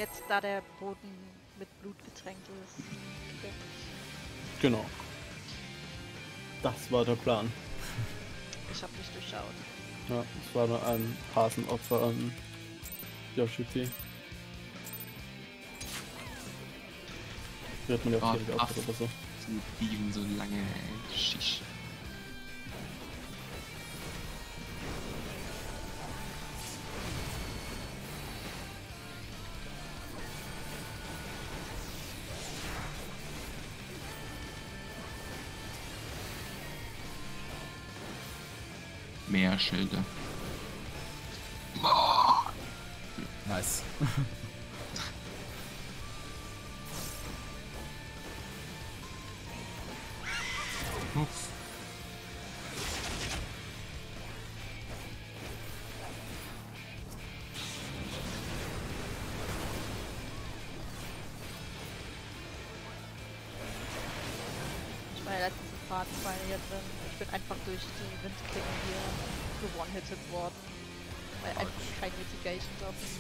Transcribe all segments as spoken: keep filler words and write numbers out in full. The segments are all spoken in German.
jetzt, da der Boden mit Blut getränkt ist. Okay. Genau. Das war der Plan. Ich hab nicht durchschaut. Ja, es war nur ein Hasenopfer an Yoshi P. Wird man ja auch hier Opfer oder so. Die Dieven so lange, Schisch. Mehr Schilde. Oh. Nice. Ups. Ich war ja letztens im Fadenfall hier drin. Ich bin einfach durch die Windklinge hier gewone-hitted worden. Weil einfach kein Mitigation drauf ist.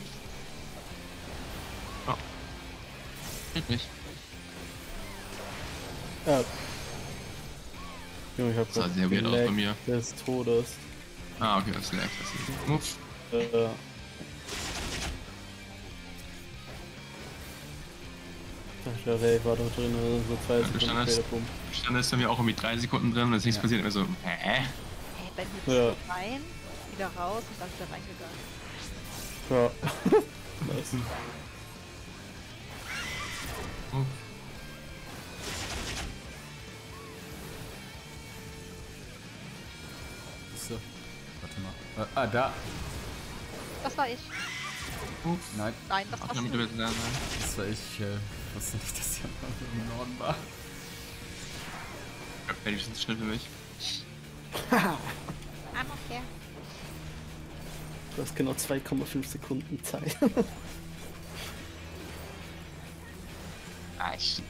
Oh. Wirklich? Ja. Junge, ich hab Das sah sehr weird aus bei mir. Des Todes. Ah, okay, das ist leicht. Das ist Ups. Äh. Der Ray war da drin, also so zwei Ja, Sekunden standest, später, bumm. standest bei mir auch irgendwie drei Sekunden drin und ist nichts Ja. passiert. Und so, hä? Hey, bei mir Ja. ja. rein, wieder raus und dann wieder reingegangen. Ja. Nice. Oh. So. Warte mal. Äh, ah, da. Das war ich. Ups. Nein, Nein, das Ach, warst damit du. du wieder da sein. das war ich. Äh, wusste nicht, dass hier im Norden war. Wäre die schnell für mich. I'm okay. Du hast genau zwei Komma fünf Sekunden Zeit. Ah, shit.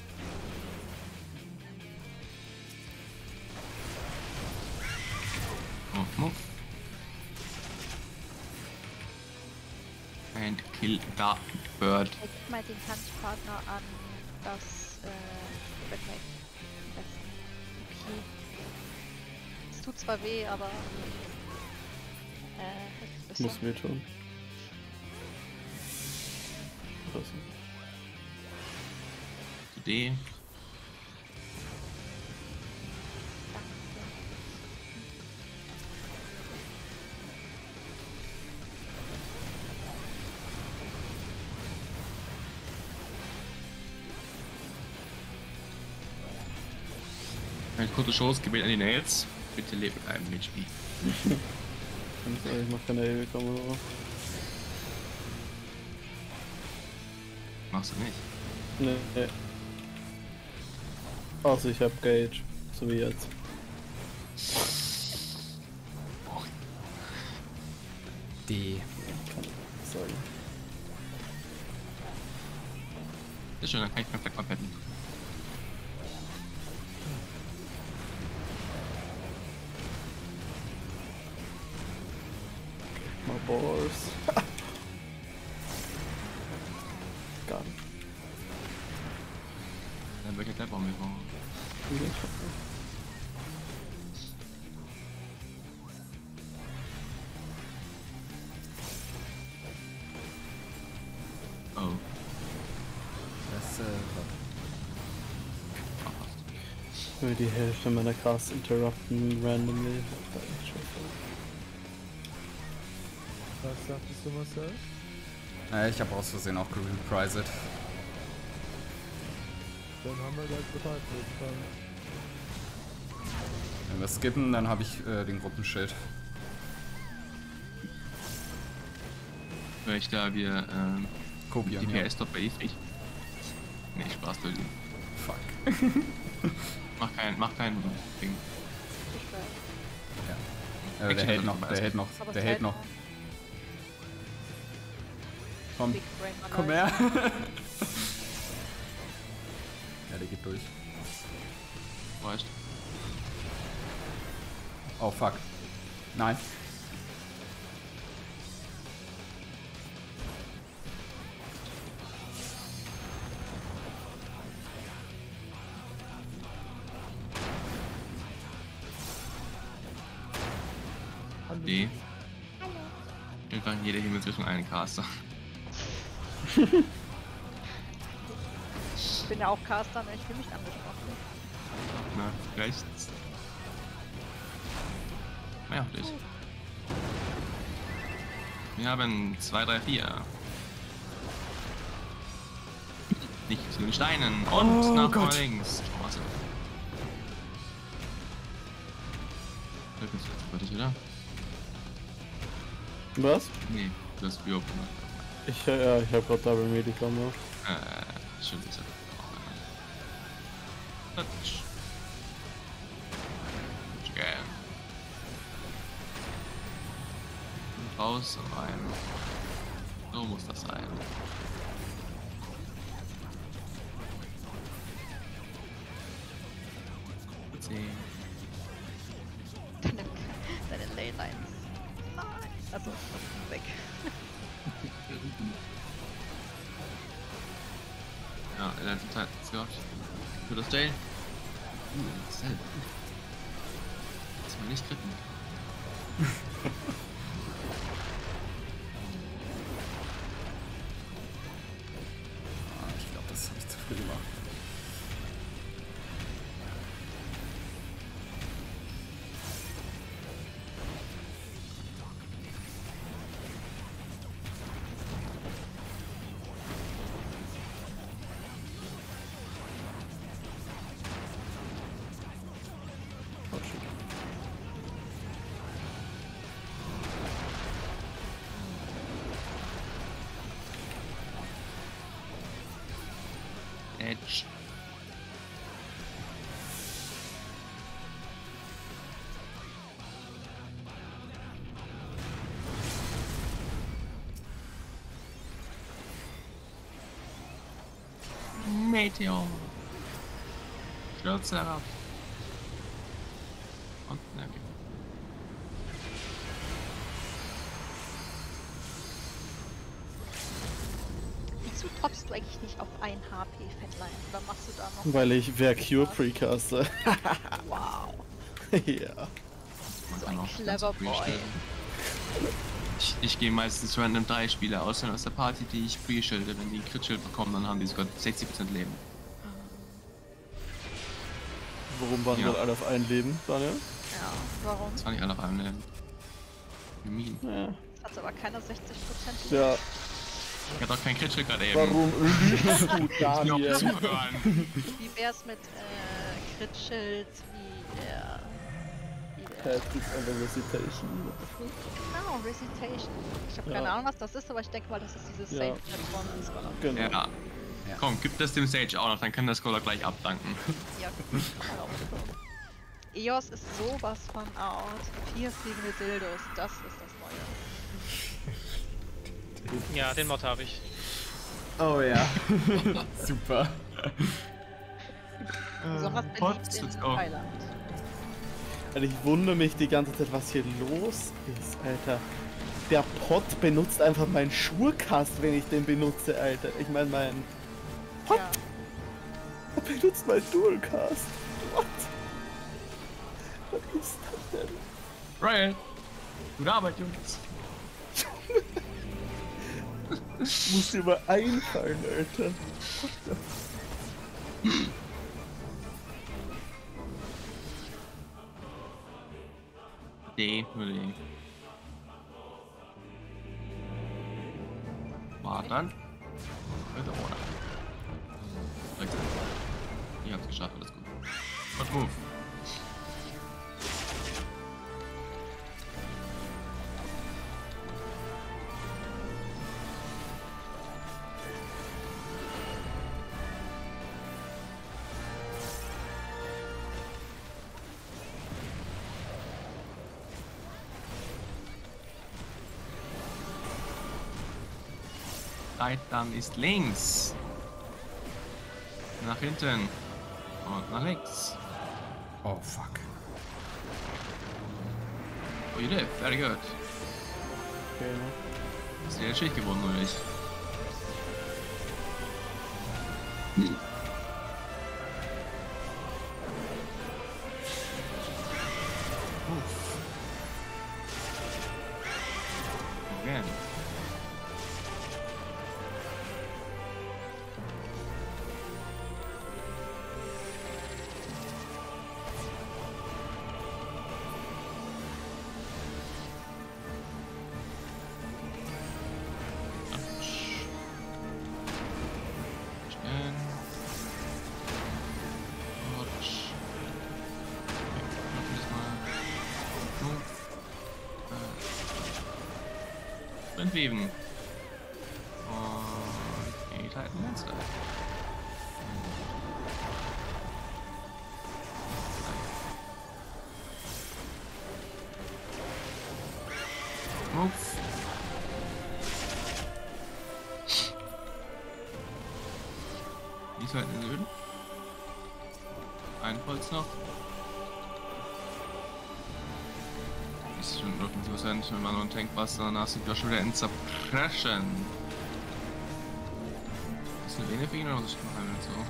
Muff, muff. And kill that bird. Hey, gib mal den Tanzpartner an, das äh, Red Knight. Am besten. Okay. Es tut zwar weh, aber äh, hilft besser. Muss wehtun. Oder so. Idee. Eine kurze Chance, Gebet an die Nails. Bitte lebe mit einem H P. Ganz ehrlich, ich mach keine Heavy-Kombo. Machst du nicht? Nee, nee. Außer ich hab Gage. So wie jetzt. D. Kann ich sagen. Sehr schön, dann kann ich perfekt mal petten. My balls. Gar nicht. Dann wird der Baum gebaut. Oh. Das, äh, Ich will die Hälfte meiner Casts interrupten randomly. Was sagtest du, Marcel? äh, ich habe aus Versehen auch gereprised. Dann haben wir gleich Bescheid. Wenn wir skippen, dann habe ich äh, den Gruppenschild. Weil ich da wir ähm, Kopieren, die ja. P S dort bei Ifrig. Nee, Spaß, Leute. Fuck. Mach kein, mach kein Ding. Ich weiß. Ja. Äh, der hält noch, der hält noch, Aber der es hält noch. noch. Komm, Big Brain komm Alive. her. Ja, der geht durch. Weißt Oh fuck. Nein. D. Einfach in jeder Himmelsrichtung einen Caster. Ich bin ja auch Caster, aber ich fühle mich angesprochen. Na, vielleicht. Ja, dich. Wir haben zwei, drei, vier. Nicht zu den Steinen. Und Oh nach Gott. links. Straße. Das ist jetzt fertig, oder? Was? Nee, das ist Bio. Ich, äh, ja, ich hab grad Double Medical noch. Äh, stimmt, das ist ja. Touch. Okay. Und raus und rein. So muss das sein. zehn. Deine, deine Leylines. Nein. Also, weg. Ja, in der letzten Zeit hat's gehabt. Für das Day. Uh, Cell. Das war nicht kritten. Ah, ich glaube, das habe ich zu früh gemacht. Oh, shit. Edge. Meteor. Stürze herab. Und, na, okay. Wieso toppst du eigentlich nicht auf ein H P Fatline? Oder machst du da noch? Weil ich wer Cure Precaster. Wow. Ja. Man So kann ein auch clever ganz früh Boy. stellen. Ich, ich gehe meistens random drei Spieler aus aus der Party, die ich pre-schilde. Wenn die Crit-Schild bekommen, dann haben die sogar sechzig Prozent Leben. Warum waren Ja. wir alle auf ein Leben, Daniel? Ja, warum? Das war nicht alle auf einem Leben. Gemein. Ja. Hat aber keiner sechzig Prozent. Ja. Ich hatte auch kein Crit-Schild gerade eben. Warum lügst du, Ich mir auch Daniel? zuhören. Wie wär's mit äh, Crit-Schild wie der. Wie Ja, der. es gibt einfach Recitation. Genau, Recitation. Ich habe Ja. keine Ahnung, was das ist, aber ich denke mal, das ist dieses Ja. Save-Platform. Das war noch. Genau. Ja. Komm, gib das dem Sage auch noch, dann kann der Scholar gleich abdanken. Ja, E O S ist sowas von out. Vier fliegende Dildos, das ist das Neue. Ja, den Mod habe ich. Oh ja. Super. Besonders Pot, beliebt in let's go. Thailand. Also ich wundere mich die ganze Zeit, was hier los ist, Alter. Der Pot benutzt einfach meinen Schurcast, wenn ich den benutze, Alter. Ich meine, mein Pot Ja. benutzt mein Dualcast. What? Was ist das denn? Ryan! Gute Arbeit, Jungs! Muss dir mal einfallen, Alter. D, nur D. Warten. Bitte oder. Rechts. Ihr habt's geschafft, alles gut. Good move. Dann ist links. Nach hinten. Und nach links. Oh fuck. Oh, you live. Very good. Okay, ne? Hast du dir den Schild gewonnen, oder nicht? again. Entweben. Und geht halt ein Monster. Move. Die ist halt in Süden. Ein Holz noch. Ist schon wirklich interessant, wenn man nur einen Tankwasser danach sind wir schon wieder in Suppression. Ist eine Vene für ihn oder was ist das so?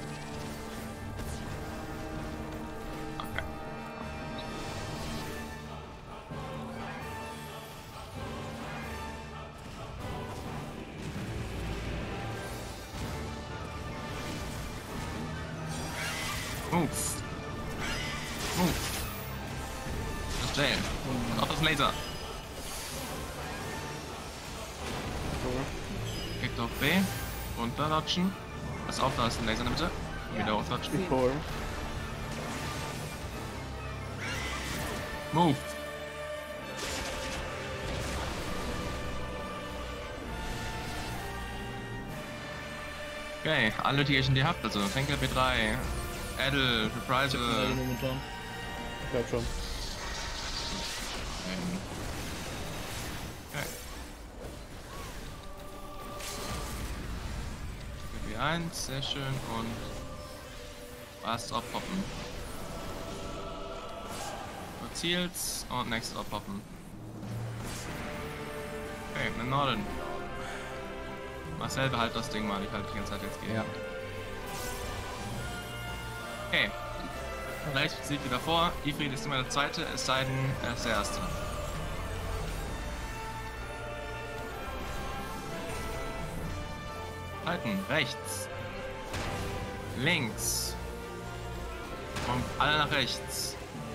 Okay. Move. Move. Das Jail. Und auf das Laser. Kickt auf B. Runterlatschen. Pass auf, da ist ein Laser in der Mitte. Wieder auflatschen. Before. Move. Okay, alle Tierchen, die ihr habt, also Fenkel B drei, Adel, Reprisal. Momentan. Ich glaub schon. Okay. B eins, sehr schön, und was aufpoppen. Ziels und nächstes aufpoppen. Okay, mit Norden. Marcel, behalt das Ding mal, ich halte die ganze Zeit jetzt gegen. Ja. Okay. Rechts sieht wieder vor. Ifrit ist immer der zweite, es sei denn, er ist der erste. Halten. Rechts. Links. Und alle nach rechts.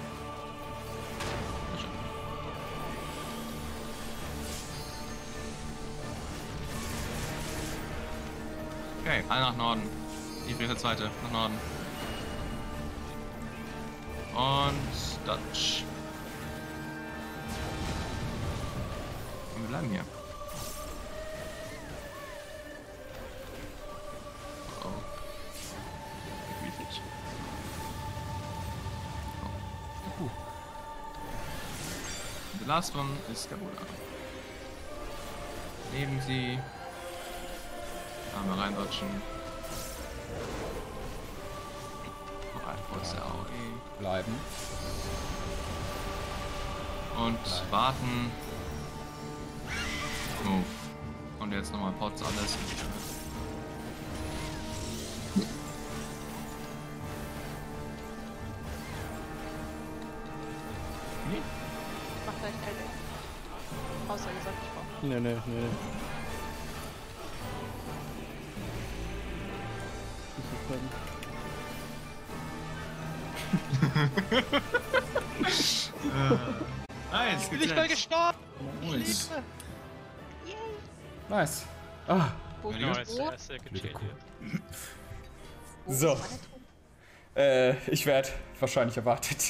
Okay, alle nach Norden. Ifrit ist der zweite, nach Norden. Und Dutch. Und wir bleiben hier. Oh. Wirklich. Oh. The last one ist Kabula. Neben sie. Einmal reindutschen. Noch ein kurzer A O E. Bleiben. Und Bleiben. warten. Move. Und jetzt nochmal Pots alles. Mach gleich L D. Außer ihr sagt nicht warum. Nee, nee, nee. Nice, Ich bin nicht mehr gestorben! Nice. Yay! Nice. Ah. Wo Ja, ist die das ist- Boot? sehr gechillt Wo So. ist meine Truhe? Äh, ich werde wahrscheinlich erwartet.